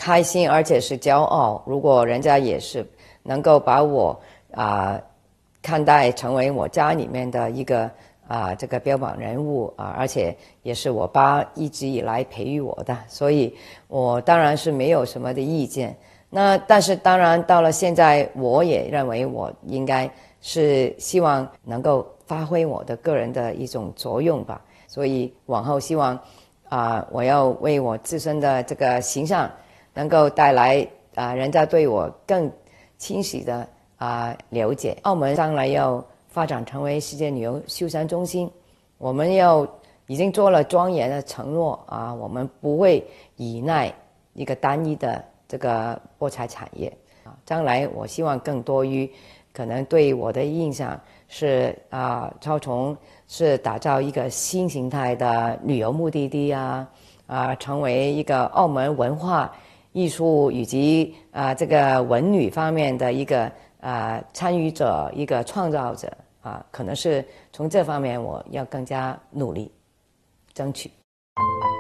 开心，而且是骄傲。如果人家也是能够把我看待成为我家里面的一个这个标榜人物而且也是我爸一直以来培育我的，所以我当然是没有什么的意见。那但是当然到了现在，我也认为我应该是希望能够发挥我的个人的一种作用吧。所以往后希望我要为我自身的这个形象能够带来人家对我更清晰的了解。澳门将来要发展成为世界旅游休闲中心，我们已经做了庄严的承诺我们不会依赖一个单一的这个博彩产业将来我希望更多于可能对我的印象是超从是打造一个新形态的旅游目的地成为一个澳门文化艺术以及这个文旅方面的一个参与者，一个创造者可能是从这方面我要更加努力争取。